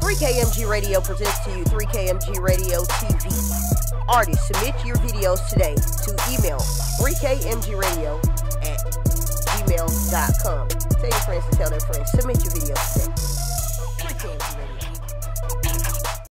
3KMG Radio presents to you 3KMG Radio TV. Artists, submit your videos today to email 3KMGRadio@gmail.com. Tell your friends to tell their friends. Submit your videos today. 3KMG Radio.